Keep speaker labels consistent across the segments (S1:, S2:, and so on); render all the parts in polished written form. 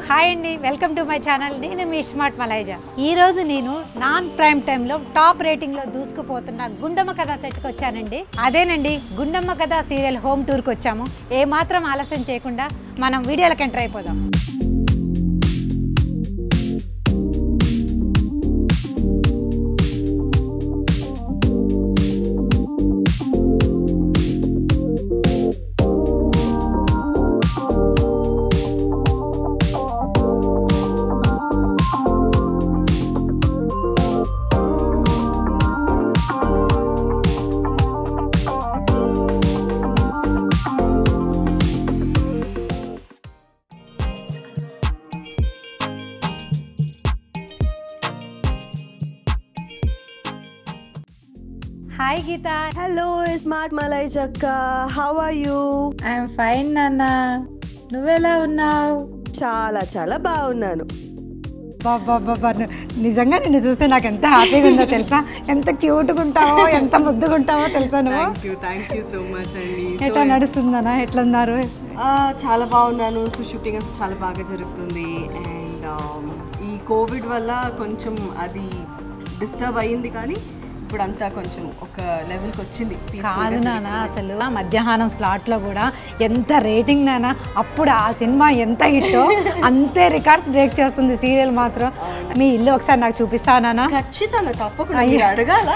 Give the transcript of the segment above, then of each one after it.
S1: Hi అండి, welcome to my channel. నేను మీ smart Malaiza. ఈరోజు నేను నాన్ ప్రైమ్ టైంలో టాప్ రేటింగ్లో దూసుకుపోతున్న గుండమ్మ కథ సెట్కి వచ్చానండి. అదేనండి, గుండమ్మ కథ సీరియల్ హోమ్ టూర్కి వచ్చాము. ఏమాత్రం ఆలస్యం చేయకుండా మనం వీడియోలకు ఎంటర్ అయిపోదాం. Hi Geetha.
S2: Hello smart Malaiza అక్క, how are you?
S1: I'm fine నాన్న, నువ్వెలా ఉన్నావు?
S2: చాలా చాలా బాగున్నాను.
S1: బాబా, నిజంగా నిన్ను చూస్తే నాకు ఎంత హ్యాపీగా ఉందో తెలుసా? ఎంత క్యూట్గా ఉంటావో, ఎంత ముద్దుగా ఉంటావో తెలుసా నువ్వు?
S2: థ్యాంక్ యూ సో మచ్ అండి.
S1: ఎట్లా నడుస్తుందన్నా? ఎట్లా ఉన్నారు?
S2: చాలా బాగున్నాను. సో షూటింగ్ అంతా చాలా బాగా జరుగుతుంది. అండ్ ఈ కోవిడ్ వల్ల కొంచెం అది డిస్టర్బ్ అయ్యింది, కానీ ఇప్పుడు అంతా కొంచెం ఒక లెవెల్కి వచ్చింది.
S1: కాదు నాన్న, అసలు మధ్యాహ్నం స్లాట్లో కూడా ఎంత రేటింగ్ నాన్న. అప్పుడు ఆ సినిమా ఎంత హిట్టో అంతే రికార్డ్స్ బ్రేక్ చేస్తుంది సీరియల్ మాత్రం. మీ ఇల్లు ఒకసారి నాకు చూపిస్తావా నాన్న?
S2: ఖచ్చితంగా, తప్పకుండా అడగాల.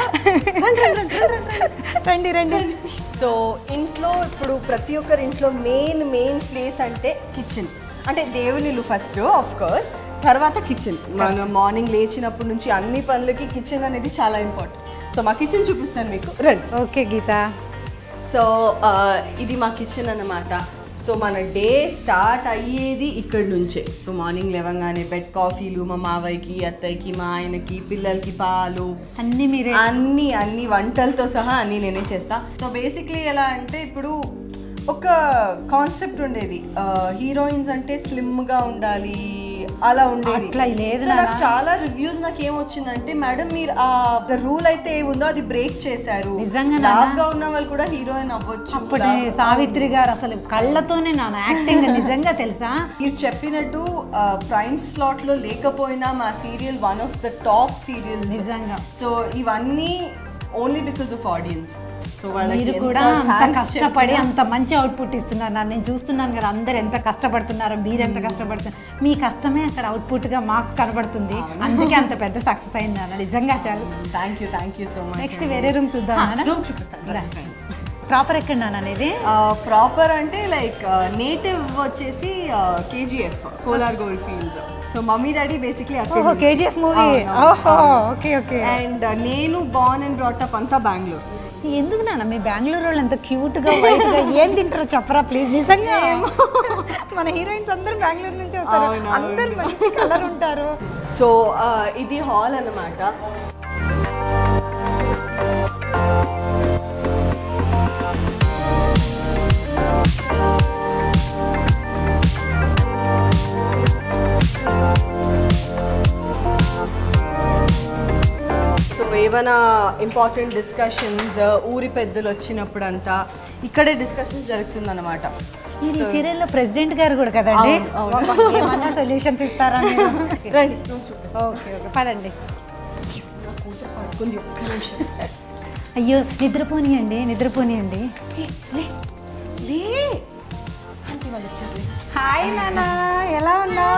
S1: రండి రండి.
S2: సో ఇంట్లో ఇప్పుడు ప్రతి ఒక్కరి ఇంట్లో మెయిన్ ప్లేస్ అంటే కిచెన్. అంటే దేవుని ఇల్లు ఫస్ట్ ఆఫ్ కోర్స్, తర్వాత కిచెన్. మనం మార్నింగ్ లేచినప్పటి నుంచి అన్ని పనులకి కిచెన్ అనేది చాలా ఇంపార్టెంట్. సో మా కిచెన్ చూపిస్తాను మీకు, రండి.
S1: ఓకే గీత.
S2: సో ఇది మా కిచెన్ అన్నమాట. సో మన డే స్టార్ట్ అయ్యేది ఇక్కడ నుంచే. సో మార్నింగ్ లేవగానే బెడ్ కాఫీలు, మా మావయ్యకి, అత్తయ్యకి, మా ఆయనకి, పిల్లలకి పాలు,
S1: అన్నీ మీరే?
S2: అన్ని వంటలతో సహా అన్నీ నేనే చేస్తా. సో బేసిక్లీ ఎలా అంటే, ఇప్పుడు ఒక కాన్సెప్ట్ ఉండేది, హీరోయిన్స్ అంటే స్లిమ్గా ఉండాలి, అలా ఉండేది.
S1: అట్లా లేదు.
S2: నాకు చాలా రివ్యూస్ నాకు ఏమొచ్చిందంటే, మేడం మీరు ఆ రూల్ అయితే ఏముందో అది బ్రేక్ చేశారు,
S1: నిజంగా
S2: లావుగా ఉన్న వాళ్ళు కూడా హీరోయిన్ అవ్వచ్చు.
S1: అప్పుడు సావిత్రి గారు అసలు కళ్ళతోనే నా యాక్టింగ్ నిజంగా తెలుసా?
S2: మీరు చెప్పినట్టు ప్రైమ్ స్లాట్ లో లేకపోయినా మా serial one of the top serial
S1: నిజంగా.
S2: సో ఇవన్నీ only because of audience. So
S1: మీరు కూడా అంత కష్టపడి అంత మంచి అవుట్పుట్ ఇస్తున్నారు. నేను చూస్తున్నాను కదా, అందరు ఎంత కష్టపడుతున్నారో, మీరు ఎంత కష్టపడుతున్నారు. మీ కష్టమే అక్కడ అవుట్పుట్గా మాకు కనబడుతుంది. అందుకే అంత పెద్ద సక్సెస్ అయింది అన్న. నిజంగా చాలు.
S2: Thank you so much.
S1: Next వేరే రూమ్ చూద్దాం.
S2: రూమ్ చూపిస్తాను.
S1: ప్రాపర్ ఎక్కడ నాన్న అనేది?
S2: ప్రాపర్ అంటే లైక్ నేటివ్ వచ్చేసి KGF, Kolar gold fields. So mummy daddy basically అక్కడ.
S1: KGF movie. ఓహో, ఓకే ఓకే.
S2: అండ్ నేను బార్న్ అండ్ బ్రాట్ అప్ అంతా బెంగళూరు.
S1: ఎందుకు నాన్న మీ బెంగళూరు వాళ్ళు ఎంత క్యూట్గా వైట్గా ఏం తింటారో చెప్పరా ప్లీజ్? నిజంగా మన హీరోయిన్స్ అందరూ బెంగళూరు నుంచి వస్తారు, అందరు మంచి కలర్ ఉంటారు.
S2: సో ఇది హాల్ అన్నమాట. ఏమైనా ఇంపార్టెంట్ డిస్కషన్స్, ఊరి పెద్దలు వచ్చినప్పుడు అంతా ఇక్కడే డిస్కషన్స్ జరుగుతుందన్నమాట.
S1: ఈ సీరియల్లో ప్రెసిడెంట్ గారు కూడా కదండి, ఏమన్నా సొల్యూషన్స్ ఇస్తారా?
S2: రండి.
S1: ఓకే పదండి. అయ్యో నిద్రపోనియండి. హాయ్ నాన్న, ఎలా ఉన్నావు?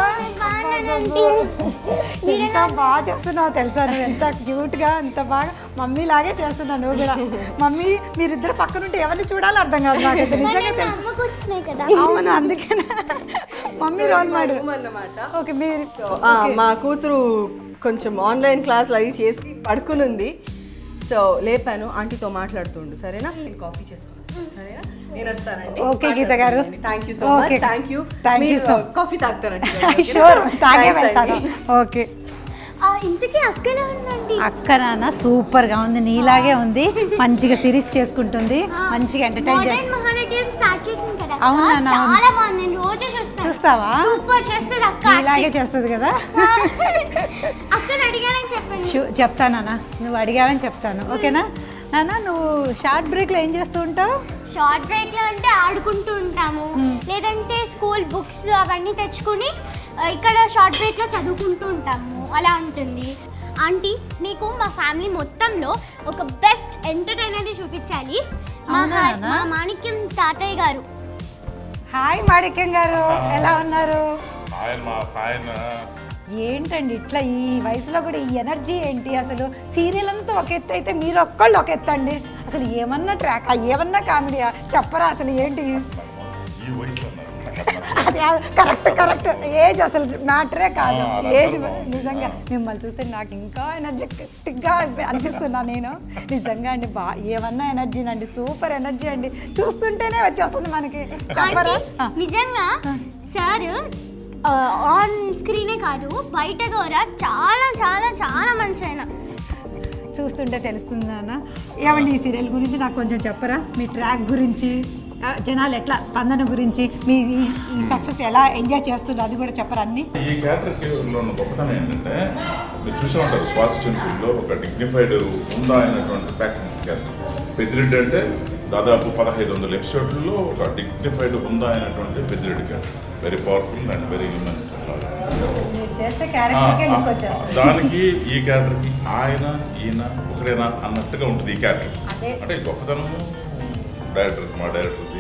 S1: ఎంత బాగా చేస్తున్నావు తెలుసా? నువ్వు ఎంత క్యూట్గా, ఎంత బాగా మమ్మీ లాగే చేస్తున్నావు నువ్వు కూడా. మమ్మీ మీరిద్దరు పక్కనుంటే ఎవరిని చూడాలో అర్థం కాదు నాకు నిజంగా తెలుసు. అవును, అందుకే మమ్మీ రోల్ మోడల్ అన్నమాట. ఓకే, మీరు
S2: మా కూతురు కొంచెం ఆన్లైన్ క్లాసులు అది చేసి పడుకునుంది. సో లేపాను, ఆంటీతో మాట్లాడుతుండు. సరేనా? నేను కాఫీ చేసుకోవాలి. సరేనా? నేను వస్తానండి.
S1: ఓకే గీత గారు,
S2: thank you so much. Thank you. Coffee తాగుతారండి?
S1: షూర్, తాగే వెళ్తాను. ఓకే.
S3: ఇంతకీ అక్కలా ఉందండి.
S1: అక్క నాన్న సూపర్గా ఉంది, నీలాగే ఉంది. మంచిగా సిరీస్ చేసుకుంటుంది, మంచిగా ఎంటర్టైన్ చేస్తుంది. అవునా?
S3: చాలా బాగుంది, నేను రోజు చూస్తాను.
S1: చూస్తావా?
S3: సూపర్ చేస్తుంది అక్క,
S1: ఇలాగే చేస్తుంది కదా.
S3: అక్కని అడిగానని చెప్పండి.
S1: చెప్తానా, నువ్వు అడిగావని చెప్తాను. ఓకేనా నాన్న? నువ్వు షార్ట్ బ్రేక్లో ఏం చేస్తూ ఉంటావు?
S3: షార్ట్ బ్రేక్లో అంటే ఆడుకుంటూ ఉంటాము, లేదంటే స్కూల్ బుక్స్ అవన్నీ తెచ్చుకుని ఇక్కడ షార్ట్ బ్రేక్లో చదువుకుంటూ ఉంటాము, అలా ఉంటుంది. ఆంటీ, మీకు మా ఫ్యామిలీ మొత్తంలో ఒక బెస్ట్ ఎంటర్టైనర్ని చూపించాలి. మా మాణిక్యం తాతయ్య గారు.
S1: హాయ్ మాణిక్యం గారు, ఎలా ఉన్నారు? ఏంటండి ఇట్లా ఈ వయసులో కూడా ఈ ఎనర్జీ ఏంటి? అసలు సీరియల్ అంతా ఒక ఎత్తు అయితే మీరు ఒక్కళ్ళు ఒక ఎత్తు అండి. అసలు ఏమన్నా ట్రాక్, ఏమన్నా కామెడీయా చెప్పరా? అసలు ఏంటి అది? కరెక్ట్ ఏజ్ అసలు మ్యాటరే కాదు. ఏజ్ నిజంగా మిమ్మల్ని చూస్తే నాకు ఇంకా ఎనర్జెటిక్గా అనిపిస్తున్నా నేను. నిజంగా అండి ఏమన్నా ఎనర్జీనండి, సూపర్ ఎనర్జీ అండి. చూస్తుంటేనే వచ్చేస్తుంది మనకి. చెప్పరా?
S3: నిజంగా సార్ ఆన్ స్క్రీనే కాదు, బయట కూడా చాలా చాలా చాలా మంచి ఆయన.
S1: చూస్తుంటే తెలుస్తుందా అన్న? ఏమండి ఈ సీరియల్ గురించి నాకు కొంచెం చెప్పరా? మీ ట్రాక్ గురించి, జనాలు ఎట్లా స్పందన గురించి, మీ ఈ సక్సెస్ ఎలా ఎంజాయ్ చేస్తున్నారు అది కూడా చెప్పరా? అన్ని
S4: ఈ క్యారెక్టర్లో ఉన్న గొప్పతనం ఏంటంటే, మీరు చూసే ఉంటారు స్వాతి చెంపుల్లో ఒక డిగ్నిఫైడ్ ఉందా అయినటువంటి క్యారెక్టర్. పెద్దిరెడ్డి అంటే దాదాపు 1500 ఎపిసోడ్లలో ఒక డిగ్నిఫైడ్ ఉందా అయినటువంటి Peddireddy character. Very powerful and very human. దానికి ఈ క్యారెక్టర్కి ఈయన ఒకడేనా అన్నట్టుగా ఉంటుంది ఈ క్యారెక్టర్. అంటే గొప్పతనము డైరెక్టర్, మా డైరెక్టర్ది,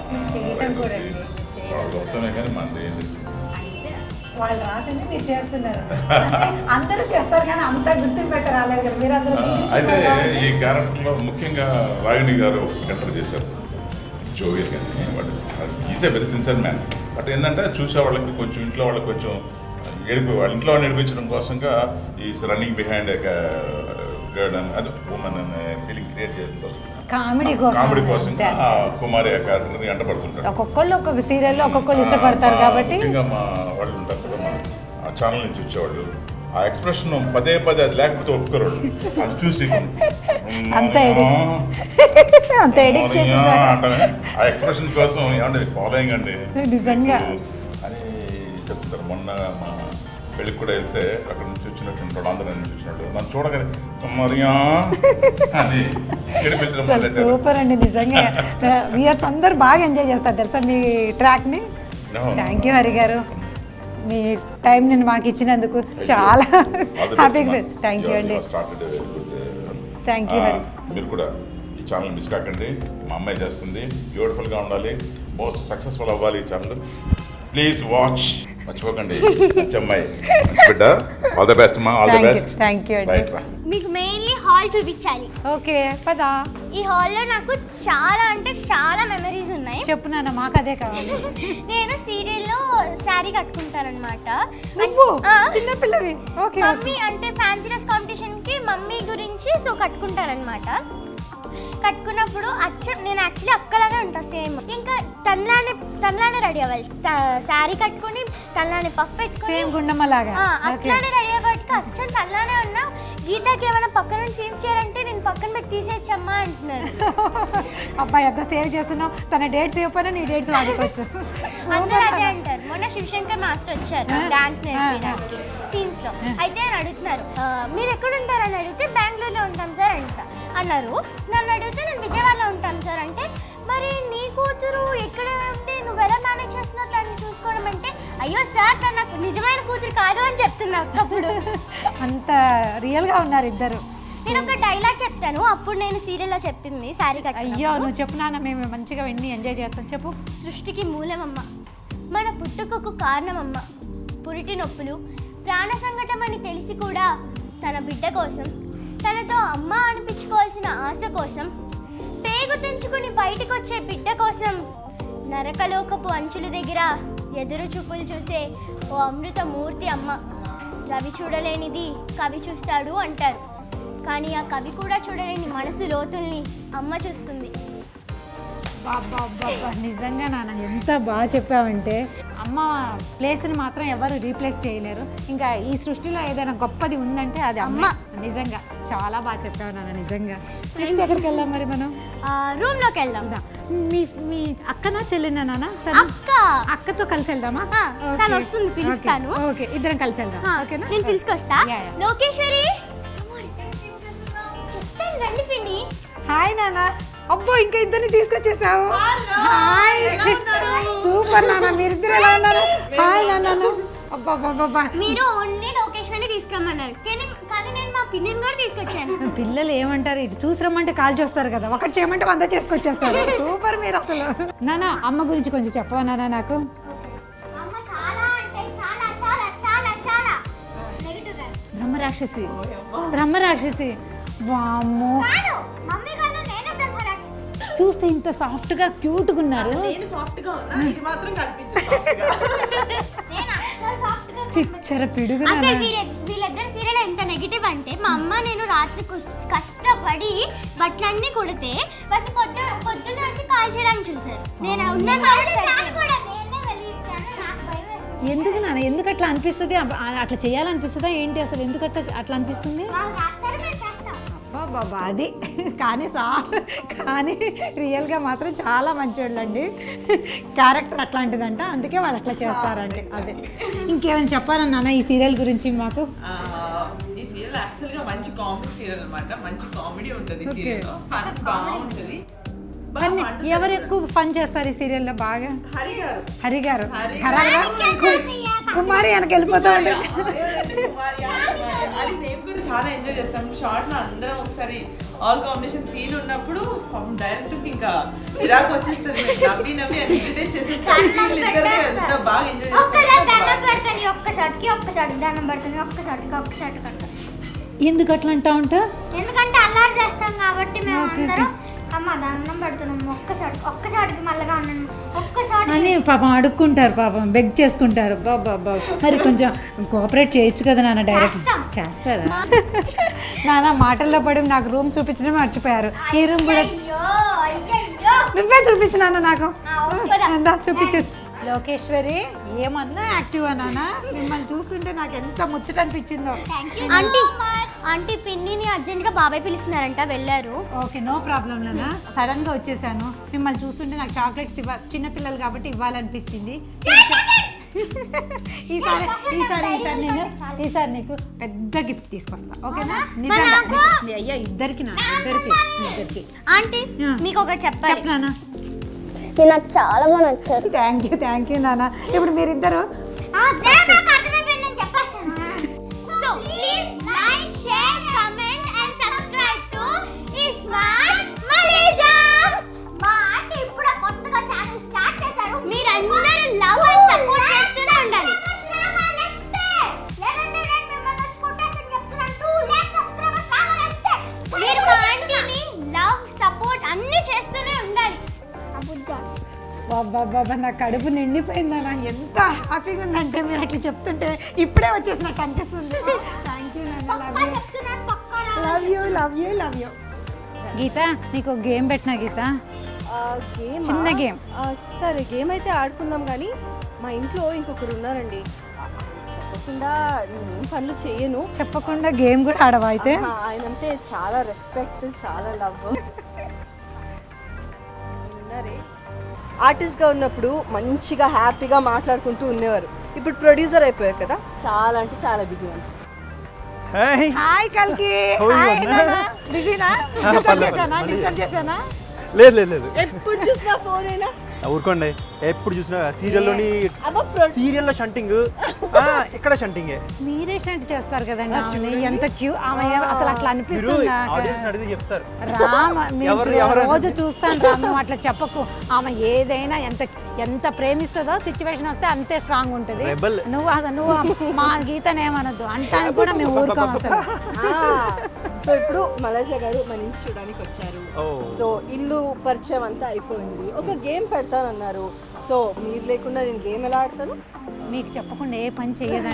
S4: గొప్పతనమే కానీ మనది ఏం లేదు.
S1: వాళ్ళు రాసింది మీరు చేస్తున్నారు, అందరూ చేస్తారు కానీ అంత గుర్తింపు అయితే రాలేదు కదా మీరు అందరూ.
S4: అయితే ఈ క్యారెక్టర్లో ముఖ్యంగా రాగిణి గారు ఎంటర్ చేశారు, జోవియర్ కానీ. But is a very sincere man. But ఏంటంటే చూసే వాళ్ళకి కొంచెం, ఇంట్లో వాళ్ళకి కొంచెం వాళ్ళ ఇంట్లో నడిపించడం కోసంగా is running behind girl and అది ఉమెన్ అనే ఫీలింగ్ క్రియేట్ చేయడం కోసం, కామెడీ కోసం కుమారి క్యారెక్టర్ని ఎంటపడుతుంటారు.
S1: ఒక్కొక్కళ్ళు ఒక్కొక్క సీరియల్లో ఒక్కొక్కళ్ళు ఇష్టపడతారు కాబట్టి.
S4: ముఖ్యంగా మా వాళ్ళు ఉంటారు కదా, ఆ ఛానల్ నుంచి వచ్చేవాళ్ళు, ఆ ఎక్స్ప్రెషన్ పదే అది లేకపోతే ఒప్పుకోరు. అది చూసి ఆ ఎక్స్ప్రెషన్ కోసం ఏమంటే ఫాలోయింగ్ అండి
S1: నిజంగా
S4: అని చెప్తుంటారు. మొన్న మా పెళ్ళికి కూడా వెళ్తే అక్కడ నుంచి వచ్చినట్టు ఆంధ్ర నుంచి వచ్చినట్టు నన్ను చూడగానే మరియా అని ఏడిపించడం.
S1: సూపర్ అండి నిజంగా. వ్యూయర్స్ అందరు బాగా ఎంజాయ్ చేస్తారు తెలుసా మీ ట్రాక్ని. థ్యాంక్ యూ హరి గారు, మీ టైం నేను మాకు ఇచ్చినందుకు చాలా హ్యాపీగా. థ్యాంక్ యూ అండి. Thank you Hari.
S4: మీరు కూడా ఈ ఛానల్ మిస్ కాకండి. మా అమ్మాయి చేస్తుంది, బ్యూటిఫుల్గా ఉండాలి, మోస్ట్ సక్సెస్ఫుల్ అవ్వాలి ఈ ఛానల్. ప్లీజ్ వాచ్, మర్చిపోకండి. అమ్మాయి బిడ్డ, ఆల్ ద బెస్ట్ మా, all the best.
S1: Thank you అండి.
S3: మీకు మెయిన్లీ హాల్ చూపించాలి.
S1: ఓకే పదా.
S3: ఈ హాల్లో నాకు చాలా అంటే చాలా మెమరీస్ ఉన్నాయి.
S1: చెప్పు నాన్న, మాకు అదే కావాలి.
S3: నేను సీరియల్లో శారీ కట్టుకుంటానన్నమాట.
S1: చిన్నపిల్లవి. ఓకే.
S3: మమ్మీ అంటే ఫ్యాన్సీ డ్రెస్ కాంపిటీషన్కి మమ్మీ గురించి సో కట్టుకుంటానన్నమాట. కట్టుకున్నప్పుడు నేను యాక్చువల్లీ అక్కలానే ఉంటా సేమ్. ఇంకా తనలానే రెడీ అవ్వాలి, శారీ కట్టుకుని తనలానే పఫ్ పెట్టుకుని
S1: గుండమ్మలాగా
S3: అట్లానే రెడీ అవ్వడానికి అచ్చం తనలానే ఉన్నా. గీతకి ఏమైనా పక్కన సీన్స్ చేయాలంటే నేను పక్కన పెట్టి తీసేయచ్చమ్మా అంటున్నాను.
S1: అబ్బాయి ఎంత సేవ్ చేస్తున్నావు, తన డేట్స్ ఇవ్వకపోయినా నీ డేట్స్ వాడుకోవచ్చు.
S3: అందరూ అదే అంటారు. మొన్న శివశంకర్ మాస్టర్ వచ్చారు డాన్స్ నేర్పించడానికి సీన్స్ లో. అయితే అని అడుగుతున్నారు, మీరు ఎక్కడ ఉంటారని అడిగితే బెంగళూరులో ఉంటాం సార్ అన్నారు. నన్ను అడిగితే నేను విజయవాడలో ఉంటాను సార్ అంటే, మరి నీ కూతురు ఎక్కడ ఉంటే నువ్వు ఎలా మేనేజ్ చేస్తున్నావు దాన్ని చూసుకోవడం అంటే, అయ్యో సార్ తను నాకు నిజమైన కూతురు కాదు అని చెప్తున్నా. అప్పుడు
S1: అంత రియల్గా ఉన్నారు ఇద్దరు.
S3: నేను ఒక డైలాగ్ చెప్తాను, అప్పుడు నేను సీరియల్లో చెప్పింది శారీ కట్ట.
S1: అయ్యో నువ్వు చెప్పు నాన్న, మేము మంచిగా విన్ని ఎంజాయ్ చేస్తాం. చెప్పు.
S3: సృష్టికి మూలమమ్మ, మన పుట్టుకకు కారణమమ్మ, పురిటి నొప్పులు ప్రాణ సంకటం అని తెలిసి కూడా తన బిడ్డ కోసం, తనతో అమ్మ అనిపించుకోవాల్సిన ఆశ కోసం, పేగు తెంచుకుని బయటకు వచ్చే బిడ్డ కోసం, నరకలోకపు అంచుల దగ్గర ఎదురు చూపులు చూసే ఓ అమృతమూర్తి అమ్మ. రవి చూడలేనిది కవి చూస్తాడు అంటారు, కానీ ఆ కవి కూడా చూడలేని మనసు లోతుల్ని అమ్మ చూస్తుంది.
S1: నిజంగా నాన్న ఎంత బాగా చెప్పావంటే, అమ్మ ప్లేస్ని మాత్రం ఎవరు రీప్లేస్ చేయలేరు. ఇంకా ఈ సృష్టిలో ఏదైనా గొప్పది ఉందంటే అది అమ్మ. నిజంగా చాలా బాగా చెప్పావు నాన్న. నిజంగా నెక్స్ట్ ఎక్కడికి వెళ్దాం మరి మనం?
S3: రూమ్లోకి వెళ్దాం.
S1: మీ అక్కనా చెల్లినా నాన్న? అక్కతో కలిసి వెళ్దామా?
S3: తను వస్తుంది, పిలుస్తాను.
S1: ఓకే, ఇద్దరం కలిసి వెళ్దాం. ఓకేనా?
S3: నేను పిలుచుకొస్తా. లోకేశ్వరి రండి పిన్ని.
S1: హాయ్ నాన్న. అబ్బో ఇంకా ఇద్దరిని తీసుకొచ్చేసావు. హాయ్, సూపర్ నాన్న. మీరిద్దరు ఎలా ఉన్నారు? హాయ్ నాన్న. అబ్బా
S3: మీరు ఓన్లీ లోకేశ్వరిని తీసుకురమ్మన్నారు కానీ నేను మా పిన్నిని కూడా తీసుకొచ్చాను.
S1: పిల్లలు ఏమంటారు, ఇటు చూసిరమ్మంటే కాల్ చేస్తారు కదా, ఒకటి చేయమంటే 100 చేసుకొచ్చేస్తారు. సూపర్ మీరు అసలు. నాన్న అమ్మ గురించి కొంచెం చెప్పవా నాన్న నాకు?
S3: అమ్మ చాలా అంటే చాలా చాలా చాలా చాలా నెగటివ్ గా.
S1: బ్రహ్మరాక్షసి బ్రహ్మరాక్షసి వామ్మో.
S3: కాదు మమ్మీ కన్నా నేనే బ్రహ్మరాక్షసి.
S1: చూస్తే ఇంత సాఫ్ట్ గా క్యూట్ గా ఉన్నారు.
S2: నేను సాఫ్ట్ గా ఉన్నా, ఇది మాత్రం కనిపించదు సాఫ్ట్ గా.
S3: నేను అస్సలు సాఫ్ట్ గా
S1: చిచ్చర పిడుగు
S3: అసలు
S1: నాన్న.
S3: వీళ్ళిద్దరు సీరియల్ ఎంత నెగిటివ్ అంటే మా అమ్మ నేను రాత్రి కష్టపడి బట్టలన్నీ కుడితే వాటిని పొద్దున్న వచ్చి కాల్ చేయడానికి చూసారు. నేను
S1: ఎందుకు నాన్న, ఎందుకు అట్లా అనిపిస్తుంది? అట్లా చేయాలనిపిస్తుందా ఏంటి అసలు? ఎందుకు అట్లా అనిపిస్తుంది? బాబా అది కానీ రియల్గా మాత్రం చాలా మంచోళ్ళండి. క్యారెక్టర్ అట్లాంటిదంట, అందుకే వాళ్ళు అట్లా చేస్తారండి. అదే. ఇంకేమైనా చెప్పాలన్నా ఈ సీరియల్ గురించి మాకు?
S5: ఈ సీరియల్ యాక్చువల్గా మంచి కామెడీ సీరియల్ అన్నమాట. మంచి కామెడీ ఉంటుంది సీరియల్, ఫన్ బాగుంటుంది.
S1: ఎవరు ఎక్కువ ఫన్ చేస్తారు ఈ సీరియల్లో బాగా? హరి గారు కుమారి వెనక వెళ్ళిపోతా ఉంటారు.
S5: అది మేము కూడా చాలా ఎంజాయ్ చేస్తాం. షార్ట్ లో అందరం ఒకసారి ఆల్ కాంబినేషన్ సీన్ ఉన్నప్పుడు డైరెక్టర్ ఇంకా చిరాకు వచ్చేస్తుంది. నవ్వి నవ్వి అది ఎంటర్టైన్ చేసేస్తాం. ఎంత బాగా ఎంజాయ్ చేస్తాం.
S1: ఎందుకు అట్లా అంటా ఉంటా?
S3: ఎందుకంటే అల్లారు చేస్తాం కాబట్టి మేము అందరం అమ్మ దండం పెడుతున్నాం ఒక్కసారికి మళ్ళగా ఉన్నాను ఒక్కసారి
S1: అని పాపం అడుక్కుంటారు, పాపం బెగ్ చేసుకుంటారు. బాబా మరి కొంచెం కోఆపరేట్ చేయొచ్చు కదా నాన్న. డైరెక్ట్ చేస్తారా నాన్న? మాటల్లో పడి నాకు రూమ్ చూపించడం మర్చిపోయారు. ఈ రూమ్ కూడా నువ్వే చూపించినా నాకు, చూపించేసి. లోకేశ్వరి ఏమన్నా యాక్టివ్ అన్నానా? మిమ్మల్ని చూస్తుంటే నాకు ఎంత ముచ్చట అనిపించిందో.
S3: ఆంటీ పిన్నిని అర్జెంట్ గా బాబాయ్ పిలుస్తున్నారంట, వెళ్ళారు.
S1: ఓకే, నో ప్రాబ్లం నాన్న. సడన్ గా వచ్చేసాను. మిమ్మల్ని చూస్తుంటే నాకు చాక్లెట్స్ చిన్నపిల్లలు కాబట్టి ఇవ్వాలనిపించింది. ఈసారి నీకు పెద్ద గిఫ్ట్ తీసుకొస్తా, ఓకేనా? అయ్యా ఇద్దరికి ఇద్దరికి.
S3: ఆంటీ మీకు ఒకటి చెప్పాలి.
S1: నాన్న
S3: నాకు చాలా బాగా నచ్చారు.
S1: థ్యాంక్ యూ నాన్న. ఇప్పుడు మీరిద్దరు బాబా నా కడుపు నిండిపోయిందన్నా. ఎంత హ్యాపీగా ఉందంటే మీరు అట్లా చెప్తుంటే ఇప్పుడే వచ్చేసినట్టు అనిపిస్తుంది. థ్యాంక్ యూ నాన్న. Love you. గీత నీకు గేమ్ పెట్టినా గీత, చిన్న గేమ్.
S2: సరే గేమ్ అయితే ఆడుకుందాం, కానీ మా ఇంట్లో ఇంకొకరు ఉన్నారండి. చెప్పకుండా నేను పనులు చేయను.
S1: చెప్పకుండా గేమ్ కూడా ఆడవా అయితే?
S2: ఆయన అంటే చాలా రెస్పెక్ట్, చాలా లవ్. ఉన్నారే ఆర్టిస్ట్గా ఉన్నప్పుడు మంచిగా హ్యాపీగా మాట్లాడుకుంటూ ఉండేవారు. ఇప్పుడు ప్రొడ్యూసర్ అయిపోయారు కదా, చాలా అంటే చాలా బిజీ మనిషి.
S1: హాయ్ కల్కి. బిజీనా? డిస్టర్బ్ చేశానా?
S6: లేదు.
S2: ఎప్పుడు చూసినా ఫోన్ అయినా
S6: ఊరుకోండి. ఎప్పుడు చూసినా సీరియల్లో షంటింగ్, ఇక్కడ షంటింగే.
S1: మీరే షంట్ చేస్తారు కదండి. ఆమె ఎంత క్యూ, ఆమె అసలు అట్లా అనిపిస్తుందా?
S6: చెప్తారు
S1: రోజు చూస్తాను రాము, అట్లా చెప్పకు. ఆమె ఏదైనా ఎంత ప్రేమిస్తుందో సిచ్యువేషన్ వస్తే అంతే స్ట్రాంగ్ ఉంటుంది. నువ్వు మా గీతను ఏమనొద్దు అంటానికి కూడా మేము ఊరుకోం అసలు.
S2: సో ఇప్పుడు మలేజా గారు మన ఇంటి చూడడానికి వచ్చారు. సో ఇల్లు పరిచయం అంతా అయిపోయింది. ఒక గేమ్ పెడతానన్నారు. సో మీరు లేకుండా నేను గేమ్ ఎలా ఆడతాను?
S1: మీకు చెప్పకుండా ఏ పని చేయదండి.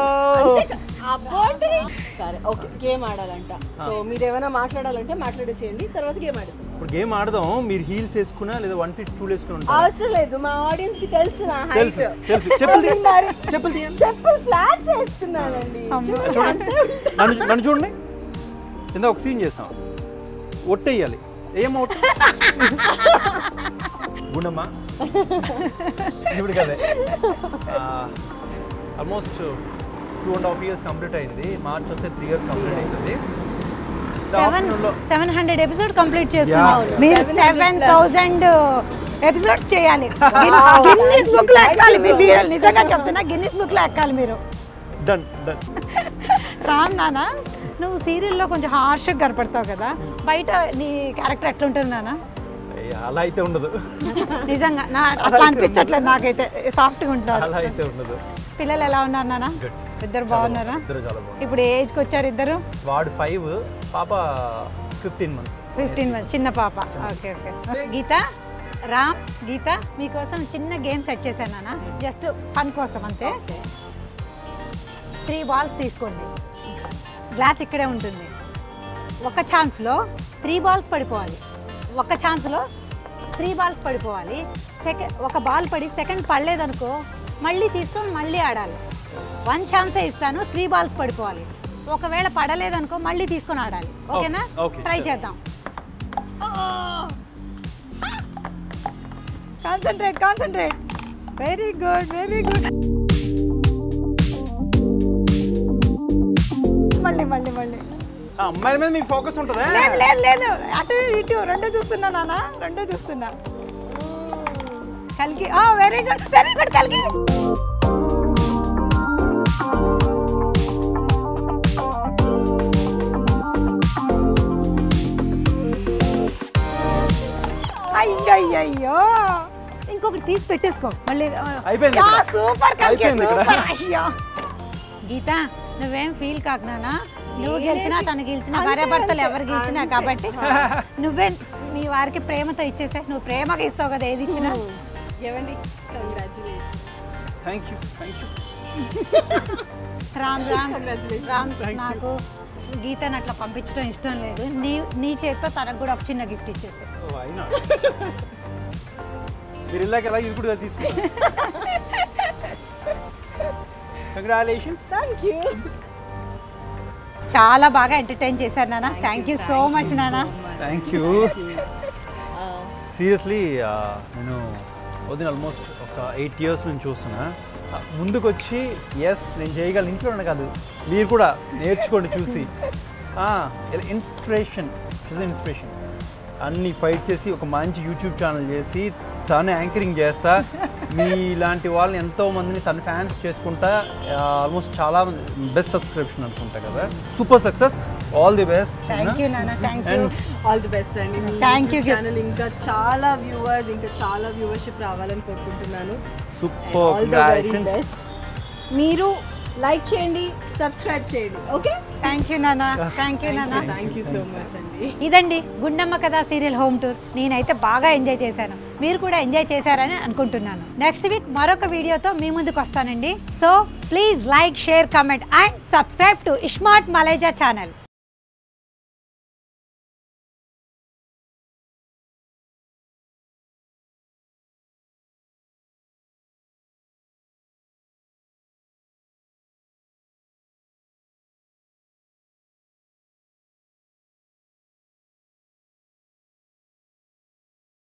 S2: సరే ఓకే, గేమ్ ఆడాలంట. సో మీరు ఏమైనా మాట్లాడాలంటే మాట్లాడేసేయండి, తర్వాత గేమ్ ఆడతాం.
S6: ఇప్పుడు గేమ్ ఆడదాం. మీరు హీల్స్ వేసుకున్నా లేదా 1 feet స్టూల్ వేసుకున్నా
S2: అవసరం లేదు. మా ఆడియన్స్ కి తెలుసు నా హైట్. చెప్పులు ఫ్లాట్స్ వేస్తున్నానండి.
S6: నన్ను చూడండి. కింద ఒక సీన్ చేస్తాం. ఒట్టేయాలి. ఏం ఒట్టు? గుండమ్మ ఇప్పుడు కదే ఆల్మోస్ట్ 2.5 years కంప్లీట్ అయింది. మార్చ్ వస్తే 3 years కంప్లీట్ అవుతుంది.
S1: 700 ఎపిసోడ్ కంప్లీట్ చేస్తున్నాం. మీరు 7,000 ఎపిసోడ్స్ చేయాలి గిన్నిస్ బుక్ లో ఎక్కాలి మీ సీరియల్ నిజంగా చెప్తున్నా గిన్నిస్ బుక్ లో ఎక్కాలి మీరు
S6: డన్ డన్
S1: రామ్ నాన్న నువ్వు సీరియల్లో కొంచెం హార్ష్గా కనపడతావు కదా బయట నీ క్యారెక్టర్ ఎట్లుంటుంది నాన్న
S6: అలా అయితే ఉండదు
S1: నిజంగా నా అట్లా అనిపించట్లేదు నాకైతే సాఫ్ట్గా ఉంటారు
S6: అలా అయితే ఉండదు
S1: పిల్లలు ఎలా ఉన్నారు నాన్న ఇద్దరు బాగున్నారా
S6: ఇద్దరు చాలా బాగుంది
S1: ఇప్పుడు ఏజ్కి వచ్చారు ఇద్దరు
S6: వాడు 5 పాప 15 months
S1: 15 months చిన్న పాప ఓకే ఓకే గీత రామ్ గీత మీకోసం చిన్న గేమ్ సెట్ చేశాను నాన్న జస్ట్ ఫన్ కోసం అంతే 3 balls తీసుకోండి గ్లాస్ ఇక్కడే ఉంటుంది ఒక ఛాన్స్లో 3 balls పడిపోవాలి ఒక ఛాన్స్లో 3 balls పడిపోవాలి ఒక బాల్ పడి సెకండ్ పడలేదనుకో మళ్ళీ తీసుకొని మళ్ళీ ఆడాలి 1 ఛాన్సే ఇస్తాను 3 balls పడిపోవాలి ఒకవేళ పడలేదనుకో మళ్ళీ తీసుకొని ఆడాలి ఓకేనా ట్రై చేద్దాం concentrate concentrate very good very good మళ్ళీ మళ్ళీ మళ్ళీ
S6: అమ్మాయిల మీద మీకు ఫోకస్ ఉంటుందా
S1: లేదు లేదు లేదు అటు ఇటు రెండు చూస్తున్నా నాన్న రెండు చూస్తున్నా కలిగి వెరీ గుడ్ కలిగి అయ్యో ఇంకొకటి తీసి పెట్టేసుకో మళ్ళీ
S6: అయిపోయింది
S1: సూపర్ కలిగి
S6: అయిపోయింది ఇక్కడ.
S1: సూపర్ అయ్యో గీత నువ్వేం ఫీల్ కాకునా నువ్వు గెలిచినా తను గెలిచినా భార్యాభర్తలు ఎవరు గెలిచినా కాబట్టి నువ్వే మీ వారికి ప్రేమతో ఇచ్చేసే నువ్వు ప్రేమగా ఇస్తావు కదా ఏది ఇచ్చినా
S2: ఏమండి congratulation
S6: thank you
S1: Ram Ram Ram నాకు గీతను అట్లా పంపించడం ఇష్టం లేదు నీ చేత్తో తనకు కూడా ఒక చిన్న గిఫ్ట్ ఇచ్చేసి
S6: అయినా మీరు ఇలాగ ఎలా ఇది కూడా తీసుకుంటారు కంగ్రాచులేషన్స్
S2: థ్యాంక్ యూ
S1: చాలా బాగా ఎంటర్టైన్ చేశారు నాన్న థ్యాంక్ యూ సో మచ్ నాన్న
S6: థ్యాంక్ యూ సీరియస్లీ నేను వదిన ఆల్మోస్ట్ ఒక 8 years నుంచి చూస్తున్నా ముందుకు వచ్చి ఎస్ నేను చేయగలను ఇంట్లో కాదు మీరు కూడా నేర్చుకోండి చూసి ఇన్స్పిరేషన్ అన్ని ఫైట్ చేసి ఒక మంచి యూట్యూబ్ ఛానల్ చేసి తను యాంకరింగ్ చేస్తా మీలాంటి వాళ్ళని ఎంతో మందిని తన ఫ్యాన్స్ చేసుకుంటా ఆల్మోస్ట్ చాలా బెస్ట్ సబ్స్క్రిప్షన్ అనుకుంటా కదా super success all the best
S1: thank you నాన్న thank you
S2: all the best అండి
S1: Thank you.
S2: ఛానల్ ఇంకా చాలా వ్యూవర్స్ ఇంకా చాలా వ్యూవర్షిప్ రావాలని కోరుకుంటున్నాను
S6: super
S2: all the very best మీరు లైక్ చేయండి సబ్స్క్రైబ్ చేయండి ఓకే
S1: థ్యాంక్ యూ నాన్న థ్యాంక్ యూ నాన్న
S2: థ్యాంక్ యూ సో మచ్ అండి
S1: ఇదండి గుండమ్మ కథ సీరియల్ హోమ్ టూర్ నేనైతే బాగా ఎంజాయ్ చేశాను మీరు కూడా ఎంజాయ్ చేశారని అనుకుంటున్నాను నెక్స్ట్ వీక్ మరొక వీడియోతో మీ ముందుకు వస్తానండి so please like share comment and subscribe to iSmart Malaiza channel